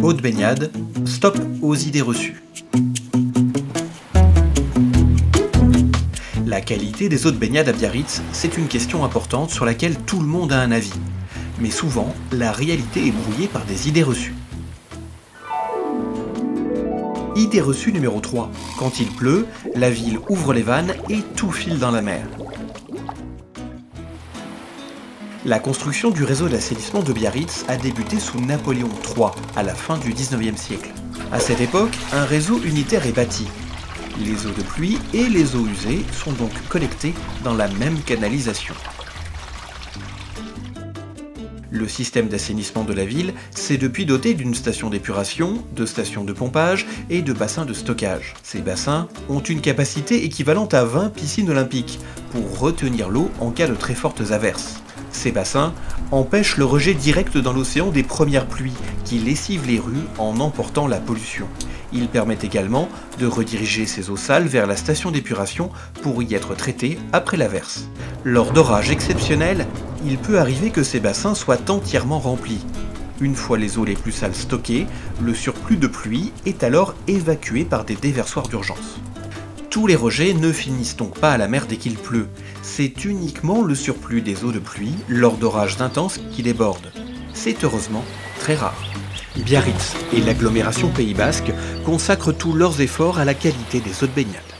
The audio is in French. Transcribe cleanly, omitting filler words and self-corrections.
Eau de baignade, stop aux idées reçues. La qualité des eaux de baignade à Biarritz, c'est une question importante sur laquelle tout le monde a un avis. Mais souvent, la réalité est brouillée par des idées reçues. Idée reçue numéro 3. Quand il pleut, la ville ouvre les vannes et tout file dans la mer. La construction du réseau d'assainissement de Biarritz a débuté sous Napoléon III, à la fin du XIXe siècle. À cette époque, un réseau unitaire est bâti. Les eaux de pluie et les eaux usées sont donc collectées dans la même canalisation. Le système d'assainissement de la ville s'est depuis doté d'une station d'épuration, de stations de pompage et de bassins de stockage. Ces bassins ont une capacité équivalente à 20 piscines olympiques pour retenir l'eau en cas de très fortes averses. Ces bassins empêchent le rejet direct dans l'océan des premières pluies qui lessivent les rues en emportant la pollution. Ils permettent également de rediriger ces eaux sales vers la station d'épuration pour y être traitées après l'averse. Lors d'orages exceptionnels, il peut arriver que ces bassins soient entièrement remplis. Une fois les eaux les plus sales stockées, le surplus de pluie est alors évacué par des déversoirs d'urgence. Tous les rejets ne finissent donc pas à la mer dès qu'il pleut. C'est uniquement le surplus des eaux de pluie lors d'orages intenses qui débordent. C'est heureusement très rare. Biarritz et l'agglomération Pays Basque consacrent tous leurs efforts à la qualité des eaux de baignade.